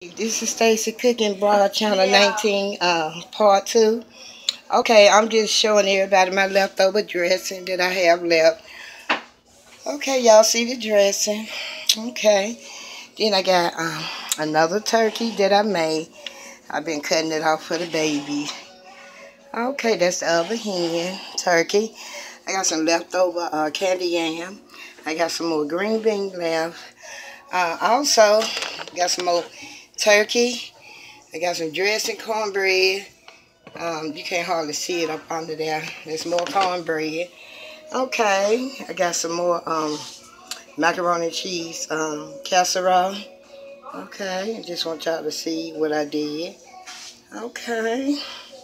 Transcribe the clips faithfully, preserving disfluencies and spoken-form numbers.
This is Stacy Cooking Blog Channel nineteen, uh, part two. Okay, I'm just showing everybody my leftover dressing that I have left. Okay, y'all see the dressing. Okay, then I got um, another turkey that I made. I've been cutting it off for the babies. Okay, that's the other hen turkey. I got some leftover uh, candy yam. I got some more green beans left. Uh, also, got some more turkey. I got some dressing, cornbread. Um, you can't hardly see it up under there. There's more cornbread. Okay, I got some more um, macaroni and cheese um, casserole. Okay, I just want y'all to see what I did. Okay.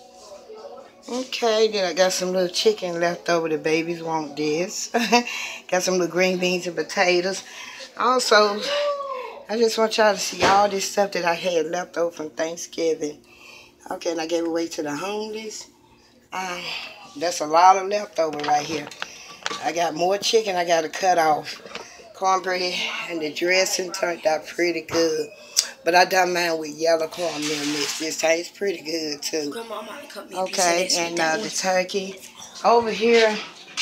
Okay, then I got some little chicken left over. The babies want this. Got some little green beans and potatoes. Also, I just want y'all to see all this stuff that I had left over from Thanksgiving. Okay, and I gave away to the homeless. Um, that's a lot of leftover right here. I got more chicken I got to cut off. Cornbread and the dressing turned out pretty good. But I done mine with yellow cornmeal mix. This tastes pretty good too. Okay, and uh, the turkey over here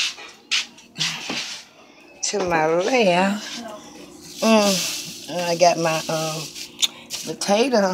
to my left. Mm, I got my um, potato.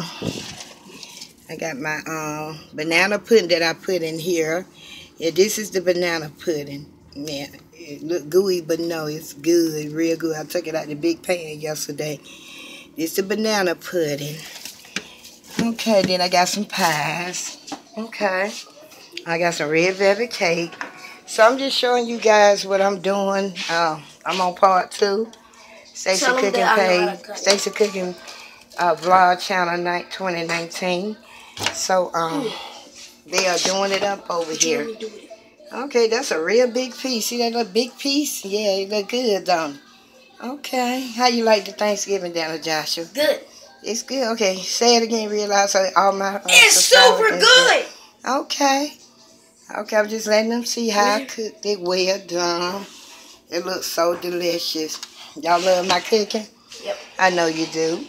I got my um, banana pudding that I put in here. Yeah, this is the banana pudding. Yeah, it look gooey, but no, it's good, real good. I took it out the big pan yesterday. This the banana pudding. Okay, then I got some pies. Okay, I got some red velvet cake. So I'm just showing you guys what I'm doing. Uh, I'm on part two. Stacy Cooking page. Stacy Cooking uh, Vlog Channel night twenty nineteen. So um, they are doing it up over here. Okay, that's a real big piece. See that little big piece? Yeah, it look good, don't it? Okay, how you like the Thanksgiving dinner, Joshua? Good. It's good. Okay, say it again real loud so all my. Uh, it's super good. Okay. Okay, I'm just letting them see how I cooked it. Well done. It looks so delicious. Y'all love my cooking? Yep. I know you do.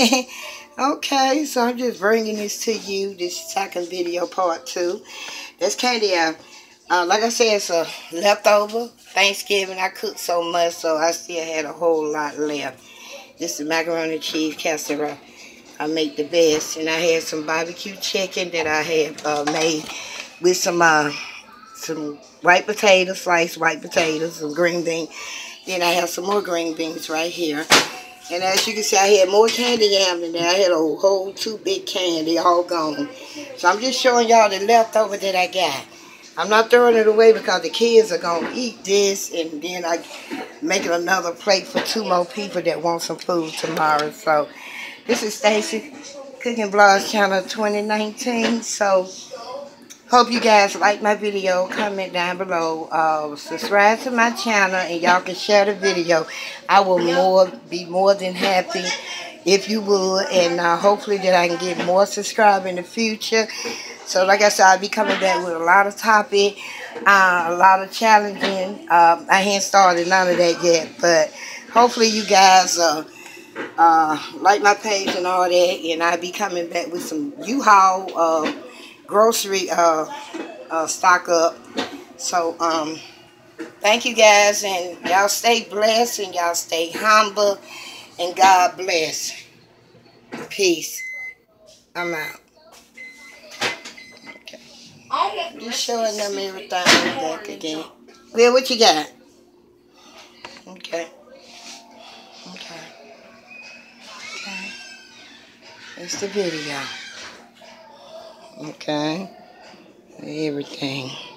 Okay, so I'm just bringing this to you, this second video, part two. That's candy out. Uh, like I said, it's a leftover Thanksgiving. I cooked so much, so I still had a whole lot left. This is macaroni and cheese casserole. I make the best. And I had some barbecue chicken that I had uh, made with some uh, some white potatoes, sliced white potatoes, some green beans. Then I have some more green beans right here. And as you can see, I had more candy yam than that. I had a whole two big can. They all gone. So I'm just showing y'all the leftover that I got. I'm not throwing it away because the kids are going to eat this. And then I make another plate for two more people that want some food tomorrow. So this is Stacy Cooking Vlogs Channel twenty nineteen. So hope you guys like my video. Comment down below. Uh, subscribe to my channel and y'all can share the video. I will more be more than happy if you would. And uh, hopefully that I can get more subscribers in the future. So like I said, I'll be coming back with a lot of topic, uh, a lot of challenging. Uh, I haven't started none of that yet. But hopefully you guys uh, uh, like my page and all that. And I'll be coming back with some U-Haul uh, grocery uh, uh, stock up. So, um, thank you guys, and y'all stay blessed, and y'all stay humble, and God bless. Peace. I'm out. Okay. Just showing them everything back again. Well, what you got? Okay. Okay. Okay. That's the video. Okay, everything.